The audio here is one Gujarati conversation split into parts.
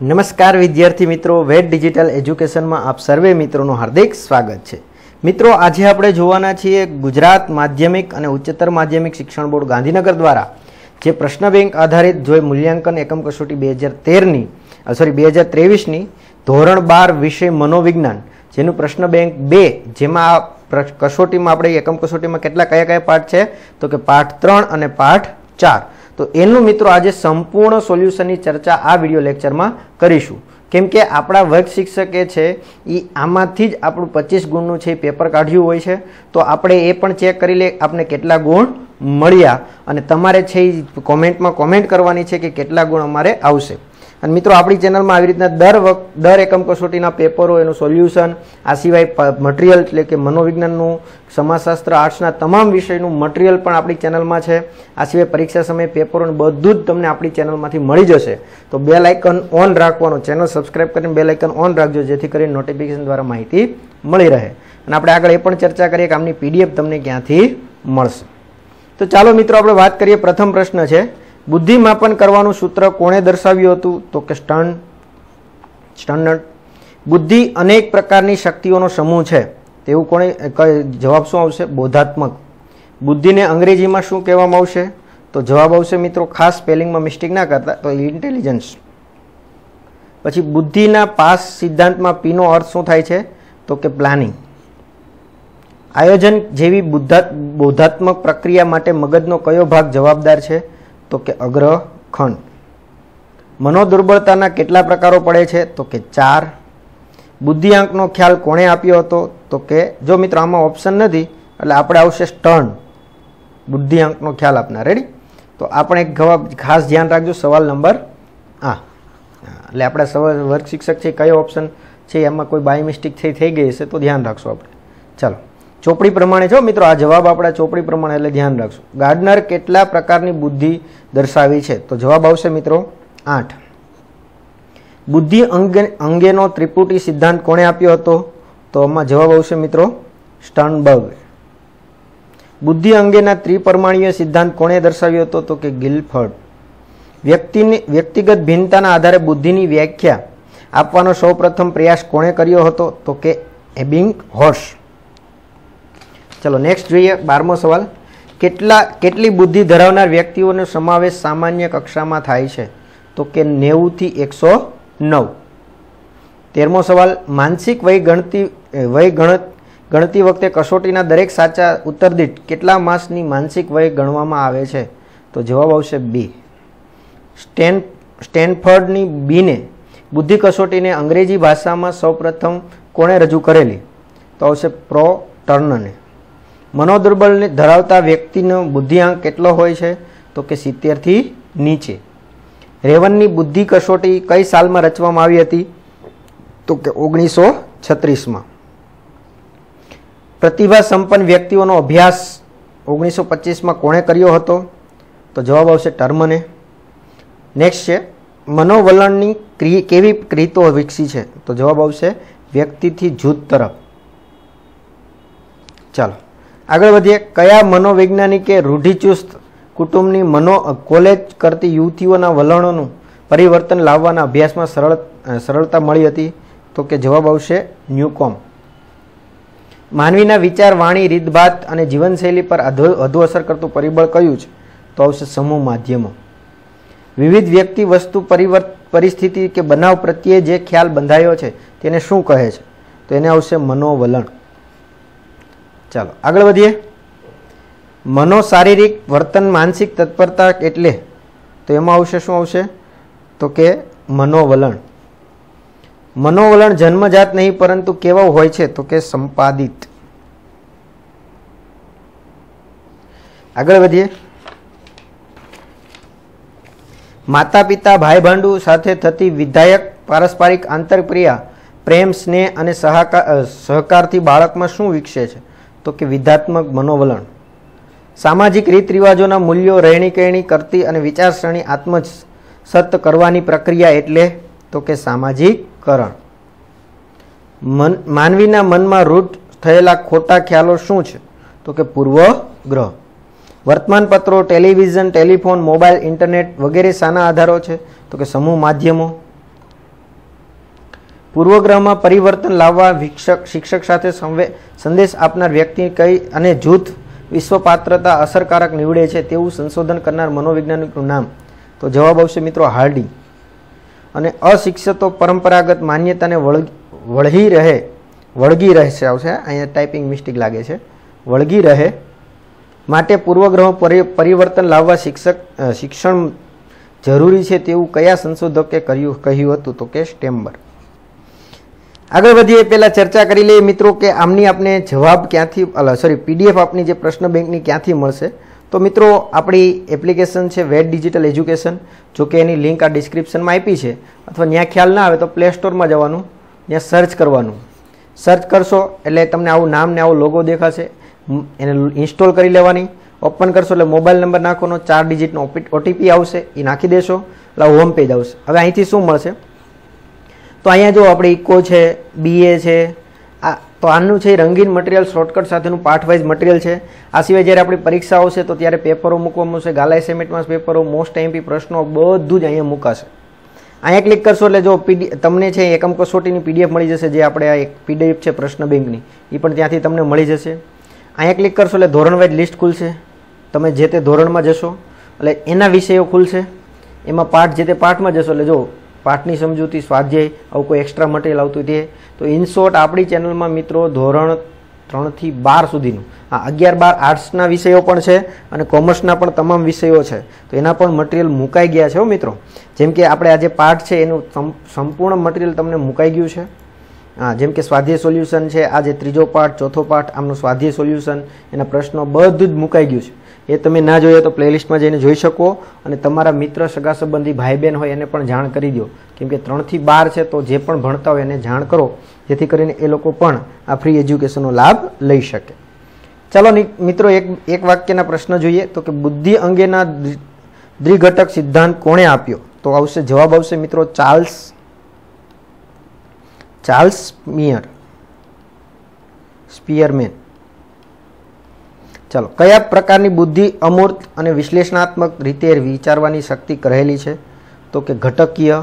નમસ્કાર વિદ્યાર્થી મિત્રો, વેટ ડિજિટલ એજ્યુકેશનમાં આપ સર્વે મિત્રોનું હાર્દિક સ્વાગત છે। મિત્રો, આજે આપણે જોવાના છીએ ગુજરાત માધ્યમિક અને ઉચ્ચતર માધ્યમિક શિક્ષણ બોર્ડ ગાંધીનગર દ્વારા જે પ્રશ્ન બેંક આધારિત જો મૂલ્યાંકન એકમ કસોટી 2023ની ધોરણ 12 વિષય મનોવિજ્ઞાન જેનું પ્રશ્ન બેંક 2 જેમાં આ કસોટીમાં આપણે એકમ કસોટીમાં કયા પાઠ છે તો કે પાઠ 3 અને પાઠ 4 તો એનું મિત્રો આજે સંપૂર્ણ સોલ્યુશનની ચર્ચા આ વિડિયો લેક્ચરમાં કરીશું। કેમ કે આપણા વર્ગ શિક્ષકે છે એ આમાંથી જ આપણું 25 ગુણનું છે પેપર કાઢ્યું હોય છે, તો આપણે એ પણ ચેક કરી લે આપણે કેટલા ગુણ મળ્યા અને તમારે છે એ કોમેન્ટમાં કોમેન્ટ કરવાની છે કે કેટલા ગુણ અમારે આવશે। અને મિત્રો, આપણી ચેનલમાં આવી રીતના દર એકમ કસોટીના પેપરો એનું સોલ્યુશન આ સિવાય મટીરિયલ એટલે કે મનોવિજ્ઞાનનું, સમાજશાસ્ત્ર, આર્ટ્સના તમામ વિષયનું મટીરિયલ પણ આપણી ચેનલમાં છે। આ સિવાય પરીક્ષા સમયે પેપરો બધું જ તમને આપણી ચેનલમાંથી મળી જશે। તો બેલ આઇકન ઓન રાખવાનો, ચેનલ સબસ્ક્રાઇબ કરીને બેલ આઇકન ઓન રાખજો જેથી કરીને નોટિફિકેશન દ્વારા માહિતી મળી રહે। અને આપણે આગળ એ પણ ચર્ચા કરીએ કે આમની પીડીએફ તમને ક્યાંથી મળશે। તો ચાલો મિત્રો આપણે વાત કરીએ। પ્રથમ પ્રશ્ન છે, બુદ્ધિ માપન કરવાનું સૂત્ર કોણે દર્શાવ્યું હતું તો કે સ્ટર્નર। બુદ્ધિ અનેક પ્રકારની શક્તિઓનો સમૂહ છે તેવું કોણે, જવાબ શું આવશે? બોધાત્મક। બુદ્ધિને અંગ્રેજીમાં શું કહેવામાં આવશે તો જવાબ આવશે મિત્રો, ખાસ સ્પેલિંગમાં મિસ્ટેક ના કરતા, તો ઇન્ટેલિજન્સ। પછી બુદ્ધિના પાસ સિદ્ધાંતમાં પી નો અર્થ શું થાય છે તો કે પ્લાનિંગ। આયોજન જેવી બોધાત્મક પ્રક્રિયા માટે મગજનો કયો ભાગ જવાબદાર છે તો કે અગ્રખંડ। મનોદુર્બળતાના કેટલા પ્રકારો પડે છે તો કે 4। બુદ્ધિઆંકનો ખ્યાલ કોણે આપ્યો હતો તો કે, જો મિત્રો આમાં ઓપ્શન નથી એટલે આપણે આવશે સ્ટર્ન, બુદ્ધિઆંકનો ખ્યાલ આપનાર। રેડી? તો આપણે એક જવાબ ખાસ ધ્યાન રાખજો, સવાલ નંબર એટલે આપણા વર્ગ શિક્ષક છે કયો ઓપ્શન છે એમાં કોઈ બાય મિસ્ટેક થઈ ગઈ હશે તો ધ્યાન રાખશો આપણે। ચાલો ચોપડી પ્રમાણે છો મિત્રો, આ જવાબ આપણા ચોપડી પ્રમાણે એટલે ધ્યાન રાખશો। ગાર્ડનર કેટલા પ્રકારની બુદ્ધિ દર્શાવી છે તો જવાબ આવશે મિત્રો 8। બુદ્ધિ અંગેનો ત્રિપુટી સિદ્ધાંત કોણે આપ્યો હતો તો આમાં જવાબ આવશે મિત્રો સ્ટર્નબર્ગ। બુદ્ધિ અંગેના ત્રિપરિમાણીય સિદ્ધાંત કોણે દર્શાવ્યો હતો તો કે ગિલફર્ડ। વ્યક્તિગત ભિન્નતાના આધારે બુદ્ધિની વ્યાખ્યા આપવાનો સૌપ્રથમ પ્રયાસ કોણે કર્યો હતો તો કે એબિંગહોસ। ચલો નેક્સ્ટ જોઈએ 12મો સવાલ, કેટલી બુદ્ધિ ધરાવનાર વ્યક્તિઓનો સમાવેશ સામાન્ય કક્ષામાં થાય છે તો કે 90 થી 109। 13મો સવાલ, માનસિક વય ગણતી વખતે કસોટીના દરેક સાચા ઉત્તર દીઠ કેટલા માસની માનસિક વય ગણવામાં આવે છે તો જવાબ આવશે 2। સ્ટેનફર્ડની બીને બુદ્ધિ કસોટીને અંગ્રેજી ભાષામાં સૌપ્રથમ કોણે રજૂ કરેલી તો આવશે પ્રો ટર્નને। મનોદુર્બળને ધરાવતા વ્યક્તિનો બુદ્ધિઆંક કેટલો હોય છે તો કે 70 થી નીચે। રેવનની બુદ્ધિ કસોટી કઈ સાલમાં રચવામાં આવી હતી તો કે 1936માં। પ્રતિભા સંપન્ન વ્યક્તિઓનો અભ્યાસ 1925માં કોણે કર્યો હતો તો જવાબ આવશે ટર્મને। નેક્સ્ટ છે, મનોવલણની કેવી રીતો વિકસી છે તો જવાબ આવશે વ્યક્તિથી જૂથ તરફ। ચાલો આગળ વધીએ। કયા મનોવૈજ્ઞાનિકે રૂઢિચુસ્ત કુટુંબની કોલેજ કરતી યુવતીઓના વલણોનું પરિવર્તન લાવવાના અભ્યાસમાં સરળતા મળી હતી તો કે જવાબ આવશે ન્યુકોમ। માનવીના વિચાર, વાણી, રીતભાત અને જીવનશૈલી પર વધુ અસર કરતું પરિબળ કયું છે તો આવશે સમૂહ માધ્યમો। વિવિધ વ્યક્તિ, વસ્તુ, પરિસ્થિતિ કે બનાવ પ્રત્યે જે ખ્યાલ બંધાયો છે તેને શું કહે છે તો એને આવશે મનોવલણ। ચાલો આગળ વધીએ। મનોશારીરિક વર્તન, માનસિક તત્પરતા એટલે તો એમાં આવશે શું આવશે તો કે મનોવલણ। મનોવલણ જન્મજાત નહીં પરંતુ કેવા હોય છે તો કે સંપાદિત। આગળ વધીએ। માતા પિતા, ભાઈ ભાંડુ સાથે થતી વિધાયક પારસ્પરિક આંતરક્રિયા, પ્રેમ, સ્નેહ અને સહકારથી બાળકમાં શું વિકસે છે તો કે વિધાત્મક મનોવલણ। સામાજિક રીત રિવાજોના મૂલ્યો, રહેણી કહેણી કરતી અને વિચારસરણી આત્મસાત કરવાની પ્રક્રિયા એટલે તો કે સામાજિકકરણ। માનવીના મનમાં રૂઢ થયેલા ખોટા ખ્યાલો શું છે તો કે પૂર્વગ્રહ। વર્તમાનપત્રો, ટેલિવિઝન, ટેલિફોન, મોબાઈલ, ઇન્ટરનેટ વગેરે શાના આધારો છે તો કે સમૂહ માધ્યમો। પૂર્વગ્રહમાં પરિવર્તન લાવવા શિક્ષક સાથે સંદેશ આપનાર વ્યક્તિ કઈ અને જૂથ વિશ્વ પાત્રતા અસરકારક નીવડે છે તેવું સંશોધન કરનાર મનોવૈજ્ઞાનિકનું નામ? તો જવાબ આવશે મિત્રો હાર્ડી. અને અશિક્ષિતો પરંપરાગત માન્યતાને વળગી રહેશે આવશે, અહીંયા ટાઈપિંગ મિસ્ટેક લાગે છે, વળગી રહે માટે પૂર્વગ્રહ પરિવર્તન લાવવા શિક્ષણ જરૂરી છે તેવું કયા સંશોધકે કહ્યું હતું? તો કે સ્ટેમ્બર. આગળ વધીએ પહેલા ચર્ચા કરી લઈએ મિત્રો કે આમની આપને જવાબ ક્યાંથી પીડીએફ આપની જે પ્રશ્ન બેંકની ક્યાંથી મળશે? તો મિત્રો આપણી એપ્લિકેશન છે વેટ ડિજિટલ એજ્યુકેશન, જો કે એની લિંક આ ડિસ્ક્રિપ્શનમાં આપી છે, અથવા ત્યાં ખ્યાલ ના આવે તો પ્લે સ્ટોરમાં જવાનું, ત્યાં સર્ચ કરવાનું. સર્ચ કરશો એટલે તમને આવું નામ ને આવો લોગો દેખાશે, એને ઇન્સ્ટોલ કરી લેવાની. ઓપન કરશો એટલે મોબાઈલ નંબર નાખવાનો, 4 ડિજિટનો ઓટીપી આવશે, એ નાખી દેશો એટલે હોમ પેજ આવશે. હવે અહીંથી શું મળશે? તો અહીંયા જો આપણે ઇકો છે, બીએ છે, તો આનું છે રંગીન મટીરિયલ શોર્ટકટ સાથેનું પાર્ટ વાઇઝ મટીરિયલ છે. આ સિવાય જ્યારે આપણી પરીક્ષા આવશે તો ત્યારે પેપરો મૂકવામાં આવશે, ગાલા એસાઇનમેન્ટમાં પેપરો, મોસ્ટ એમપી પ્રશ્નો બધું જ અહીંયા મૂકાશે. અહીંયા ક્લિક કરશો એટલે જો તમને છે એકમ કસોટીની પીડીએફ મળી જશે, જે આપણે આ એક પીડીએફ છે પ્રશ્ન બેંકની, એ પણ ત્યાંથી તમને મળી જશે. અહીંયા ક્લિક કરશો એટલે ધોરણ વાઇઝ લિસ્ટ ખુલશે. તમે જે તે ધોરણમાં જશો એટલે એના વિષયો ખુલશે, એમાં પાઠ જે તે પાઠમાં જશો એટલે જો પાઠની સમજૂતી, સ્વાધ્યાય, આવું કોઈ એક્સ્ટ્રા મટીરિયલ આવતું તે. તો ઇન શોર્ટ આપણી ચેનલમાં મિત્રો ધોરણ 3 થી 12 સુધીનું, 11-12 આર્ટ્સના વિષયો પણ છે અને કોમર્સના પણ તમામ વિષયો છે, તો એના પણ મટીરિયલ મુકાઈ ગયા છે મિત્રો. જેમ કે આપણે આ જે પાઠ છે એનું સંપૂર્ણ મટીરિયલ તમને મુકાઈ ગયું છે. જેમ કે સ્વાધ્યાય સોલ્યુશન છે, આ જે ત્રીજો પાઠ, ચોથો પાઠ, આમનું સ્વાધ્યાય સોલ્યુશન, એના પ્રશ્નો બધું જ મુકાઈ ગયું છે. એ તમે ના જોઈએ તો પ્લેલિસ્ટમાં જઈને જોઈ શકો, અને તમારા મિત્ર, સગા સંબંધી, ભાઈ બહેન હોય એને પણ જાણ કરી દો. કેમ કે 3 થી 12 છે તો જે પણ ભણતા હોય એને જાણ કરો, જેથી કરીને એ લોકો પણ આ ફ્રી એજ્યુકેશનનો લાભ લઈ શકે. ચાલો મિત્રો એક વાક્યના પ્રશ્ન જોઈએ. તો કે બુદ્ધિ અંગેના દ્વિઘટક સિદ્ધાંત કોણે આપ્યો? તો આવશે જવાબ આવશે મિત્રો ચાર્લ્સ સ્પિયરમેન. ચાલો, કયા પ્રકારની બુદ્ધિ અમૂર્ત અને વિશ્લેષણાત્મક રીતે વિચારવાની શક્તિ રહેલી છે? તો કે ઘટકીય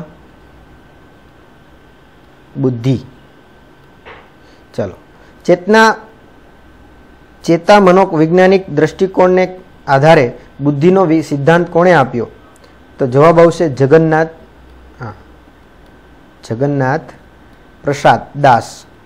બુદ્ધિ. ચાલો, ચેતા મનોવૈજ્ઞાનિક દ્રષ્ટિકોણને આધારે બુદ્ધિનો સિદ્ધાંત કોણે આપ્યો? તો જવાબ આવશે જગન્નાથ પ્રસાદ દાસ.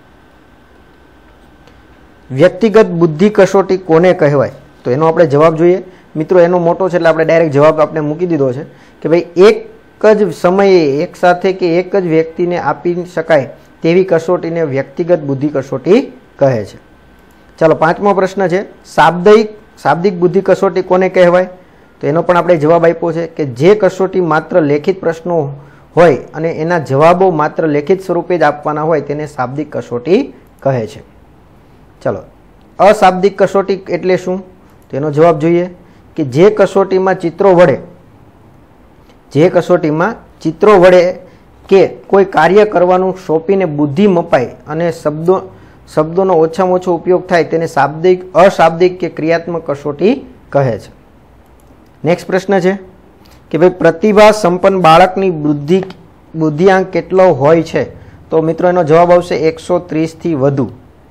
વ્યક્તિગત બુદ્ધિ કસોટી કોને કહેવાય? તો એનો આપણે જવાબ જોઈએ મિત્રો. એનો મોટો છે એટલે આપણે ડાયરેક્ટ જવાબ આપણે મૂકી દીધો છે કે ભાઈ એક જ સમયે એક સાથે કે એક જ વ્યક્તિને આપી શકાય તેવી કસોટીને વ્યક્તિગત બુદ્ધિ કસોટી કહે છે. ચાલો, 5મો પ્રશ્ન છે, શાબ્દિક બુદ્ધિ કસોટી કોને કહેવાય? તો એનો પણ આપણે જવાબ આપ્યો છે કે જે કસોટી માત્ર લેખિત પ્રશ્નો હોય અને એના જવાબો માત્ર લેખિત સ્વરૂપે જ આપવાના હોય તેને શાબ્દિક કસોટી કહે છે. ચાલો, અશાબ્દિક કસોટી એટલે શું? તો એનો જવાબ જોઈએ કે જે કસોટીમાં ચિત્રો વડે કે કોઈ કાર્ય કરવાનું સોંપીને બુદ્ધિ મપાય અને શબ્દોનો ઓછામાં ઓછો ઉપયોગ થાય તેને અશાબ્દિક કે ક્રિયાત્મક કસોટી કહે છે. નેક્સ્ટ પ્રશ્ન છે કે ભાઈ પ્રતિભા સંપન્ન બાળકની બુદ્ધિઆંક કેટલો હોય છે? તો મિત્રો એનો જવાબ આવશે 130 થી વધુ.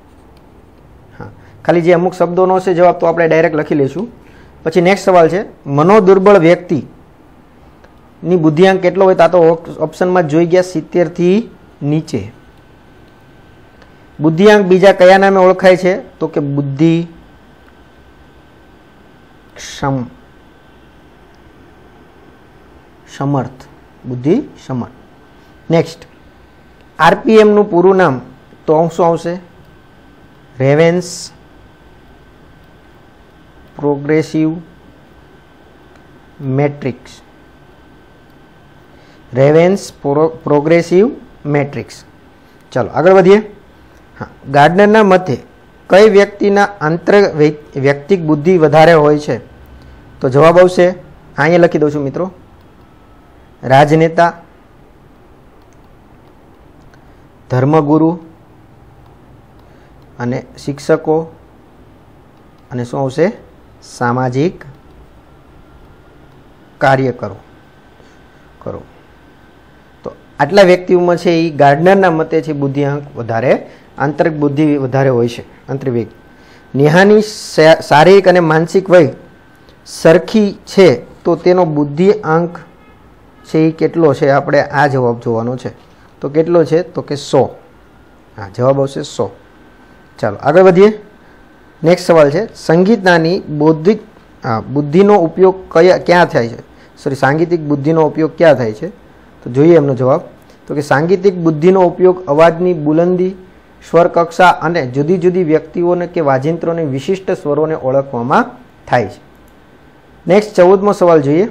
ખાલી જે અમુક શબ્દોનો છે જવાબ તો આપણે ડાયરેક્ટ લખી લઈશું. પછી નેક્સ્ટ સવાલ છે, મનોદુર્બળ વ્યક્તિની બુદ્ધિઆંક કેટલો હોય? તો ઓપ્શનમાં જોઈ ગયા 70 થી નીચે. બુદ્ધિઆંક બીજા કયા નામે ઓળખાય છે? તો કે બુદ્ધિ સમર્થ. નેક્સ્ટ, આરપીએમ નું પૂરું નામ? તો શું આવશે? Ravens progressive matrix. ચાલો આગળ વધીએ. ગાર્ડનરના મતે કઈ વ્યક્તિના આંતર વ્યક્તિક બુદ્ધિ વધારે હોય છે? તો જવાબ આવશે, અહીંયા લખી દઉં છું મિત્રો, રાજનેતા, ધર્મગુરુ અને શિક્ષકો, અને શું આવશે? સામાજિક કાર્યકરો. તો આટલા વ્યક્તિઓમાં છે એ ગાર્ડનરના મતે છે બુદ્ધિઆંક વધારે, આંતરિક બુદ્ધિ વધારે હોય છે. આંતરિક નેહાની શારીરિક અને માનસિક વય સરખી છે તો તેનો બુદ્ધિઆંક છે એ કેટલો છે? આપણે આ જવાબ જોવાનો છે. તો કેટલો છે? તો કે 100. હા, જવાબ આવશે 100. ચાલો આગળ વધીએ. નેક્સ્ટ સવાલ છે સંગીતનાની બૌદ્ધિક બુદ્ધિનો ઉપયોગ ક્યાં થાય છે? સાંગીતિક બુદ્ધિનો ઉપયોગ ક્યાં થાય છે? તો જોઈએ એમનો જવાબ. તો કે સાંગીતિક બુદ્ધિનો ઉપયોગ અવાજની બુલંદી, સ્વર કક્ષા અને જુદી જુદી વ્યક્તિઓને કે વાજિંત્રોની વિશિષ્ટ સ્વરોને ઓળખવામાં થાય છે. નેક્સ્ટ 14મો સવાલ જોઈએ.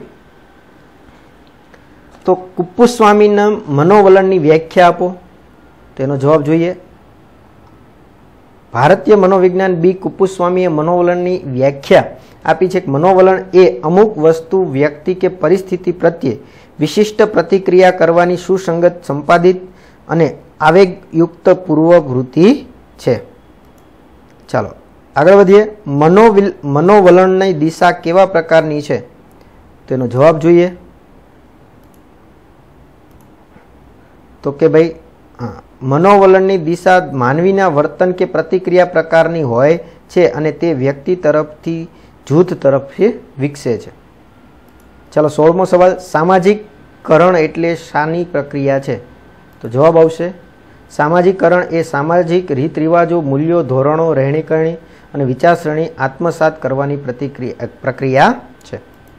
તો કુપ્પુસ્વામીના મનોવલણની વ્યાખ્યા આપો. તેનો જવાબ જોઈએ. ભારતીય મનોવિજ્ઞાન બી કુપ્પુસ્વામીએ મનોવલણની વ્યાખ્યા આપી છે કે મનોવલણ એ અમુક વસ્તુ, વ્યક્તિ કે પરિસ્થિતિ પ્રત્યે વિશિષ્ટ પ્રતિક્રિયા કરવાની સુસંગત, સંપાદિત અને આવેગયુક્ત પૂર્વવૃત્તિ છે. ચાલો આગળ વધીએ. મનોવલણની દિશા કેવા પ્રકારની છે? તેનો જવાબ જોઈએ. તો કે ભાઈ મનોવલણની દિશા માનવીના વર્તન કે પ્રતિક્રિયા પ્રકારની હોય છે અને તે વ્યક્તિ તરફથી જૂથ તરફથી વિકસે છે. ચાલો 16મો સવાલ સામાજિકકરણ એટલે શાની પ્રક્રિયા છે? તો જવાબ આવશે સામાજિકકરણ એ સામાજિક રીત રિવાજો, મૂલ્યો, ધોરણો, રહેણીકરણી અને વિચારસરણી આત્મસાત કરવાની પ્રક્રિયા છે.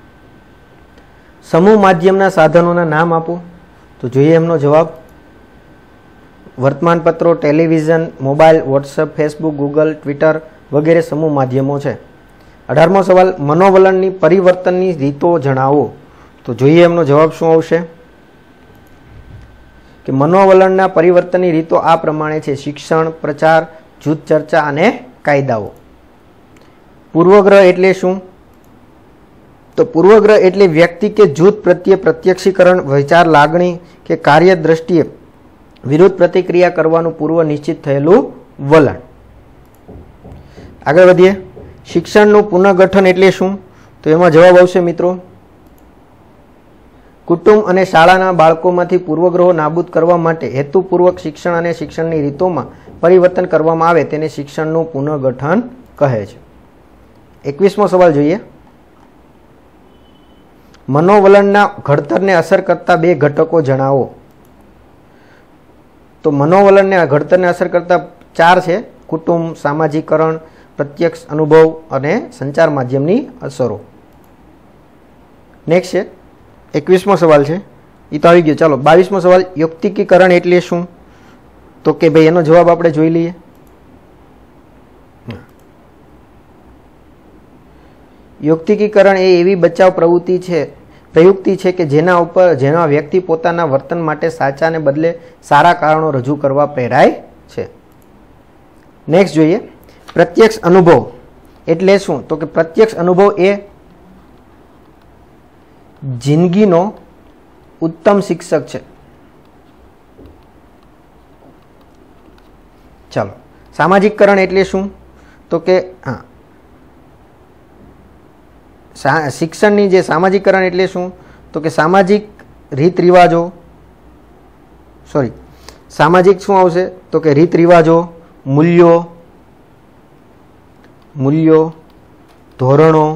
સમૂહ માધ્યમના સાધનોના નામ આપો. તો જોઈએ એમનો જવાબ. વર્તમાનપત્રો, television, mobile, WhatsApp, Facebook, Google, Twitter વગેરે સમૂહ માધ્યમો છે. 18મો સવાલ મનોવલણની પરિવર્તનની રીતો જણાવો. તો જોઈએ એમનો જવાબ શું આવશે કે મનોવલણના પરિવર્તનની રીતો આ પ્રમાણે છે: શિક્ષણ, પ્રચાર, જૂથ ચર્ચા અને કાયદાઓ. પૂર્વગ્રહ એટલે શું? તો પૂર્વગ્રહ એટલે વ્યક્તિ કે જૂથ પ્રત્યે પ્રત્યક્ષીકરણ, વિચાર, લાગણી કે કાર્ય દ્રષ્ટિએ વિરુદ્ધ પ્રતિક્રિયા કરવાનું પૂર્વ નિશ્ચિત થયેલું વલણ. આગળ વધીએ. શિક્ષણનું પુનઃગઠન એટલે શું? તો એમાં જવાબ આવશે મિત્રો કુટુંબ અને શાળાના બાળકોમાંથી પૂર્વગ્રહો નાબૂદ કરવા માટે હેતુપૂર્વક શિક્ષણ અને શિક્ષણની રીતોમાં પરિવર્તન કરવામાં આવે તેને શિક્ષણનું પુનઃગઠન કહે છે. 21મો સવાલ જોઈએ. મનોવલણના ઘડતરને અસર કરતા 2 ઘટકો જણાવો. તો મનોવલણને ઘડતરને અસર કરતા 4 છે: કુટુંબ, સામાજિકકરણ, પ્રત્યક્ષ અનુભવ અને સંચાર માધ્યમની અસરો. નેક્સ્ટ છે 21મો સવાલ છે એ તો આવી ગયો. ચાલો 22મો સવાલ યૌક્તિકીકરણ એટલે શું? તો કે ભાઈ એનો જવાબ આપણે જોઈ લઈએ. યૌક્તિકીકરણ એ એવી બચાવ પ્રયુક્તિ છે કે જેના વ્યક્તિ પોતાના વર્તન માટે સાચાને બદલે સારા કારણો રજૂ કરવા પ્રેરાય છે. નેક્સ્ટ જોઈએ. પ્રત્યક્ષ અનુભવ એટલે શું? તો કે પ્રત્યક્ષ અનુભવ એ જિંદગીનો ઉત્તમ શિક્ષક છે. ચાલો સામાજિકકરણ એટલે શું? તો કે શિક્ષણની જે સામાજિકકરણ એટલે શું? તો કે સામાજિક રીત રિવાજો સામાજિક શું આવશે? તો કે રીત રિવાજો, મૂલ્યો, ધોરણો,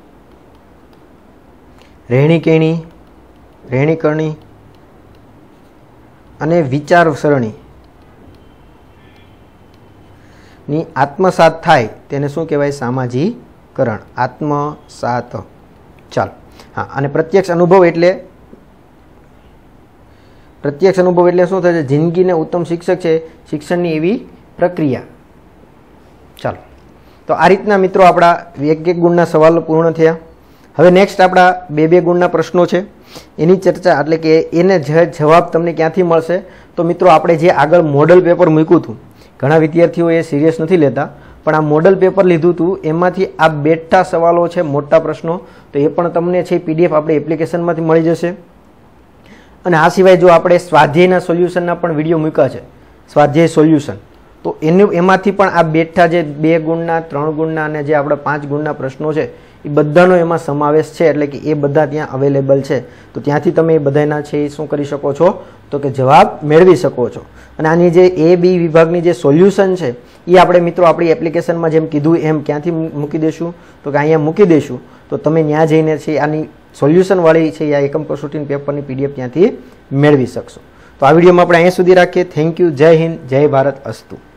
રહેણીકરણી અને વિચારસરણી ની આત્મસાત થાય તેને શું કહેવાય? સામાજિકકરણ, આત્મસાત. ચાલો હા. અને પ્રત્યક્ષ અનુભવ એટલે શું થાય છે? જિંદગીને ઉત્તમ શિક્ષક છે, શિક્ષણની એવી પ્રક્રિયા. ચાલો તો આ રીતના મિત્રો આપણા 1 ગુણના સવાલો પૂર્ણ થયા. હવે નેક્સ્ટ આપણા 2 ગુણના પ્રશ્નો છે એની ચર્ચા, એટલે કે એને જવાબ તમને ક્યાંથી મળશે? તો મિત્રો આપણે જે આગળ મોડલ પેપર મૂક્યું હતું, ઘણા વિદ્યાર્થીઓ એ સિરિયસ નથી લેતા, પણ આ મોડલ પેપર લીધું હતું એમાંથી આ બેઠા સવાલો છે, મોટા પ્રશ્નો, તો એ પણ તમને છે PDF આપણે એપ્લિકેશનમાંથી મળી જશે. અને આ સિવાય જો આપણે સ્વાધ્યાયના સોલ્યુશનના પણ વિડીયો મૂક્યા છે, સ્વાધ્યાય સોલ્યુશન, તો એમાંથી પણ આ બેઠા જે 2 ગુણના, 3 ગુણના અને જે આપણા 5 ગુણના પ્રશ્નો છે એ બધાનો એમાં સમાવેશ છે, એટલે કે એ બધા ત્યાં અવેલેબલ છે. તો ત્યાંથી તમે એ બધાના છે એ શું કરી શકો છો, તો કે જવાબ મેળવી શકો છો. અને આની જે A B વિભાગની જે સોલ્યુશન છે એ આપણે મિત્રો આપણી એપ્લિકેશનમાં જેમ કીધું એમ ક્યાંથી મૂકી દઈશું, તો કે અહીંયા મૂકી દઈશું. તો તમે ત્યાં જઈને છે આની સોલ્યુશનવાળી છે આ એકમ કસોટીની પેપરની PDF ત્યાંથી મેળવી શકશો. તો આ વિડીયોમાં આપણે અહીંયા સુધી રાખીએ. Thank you. જય હિન્દ, જય ભારત. અસ્તુ.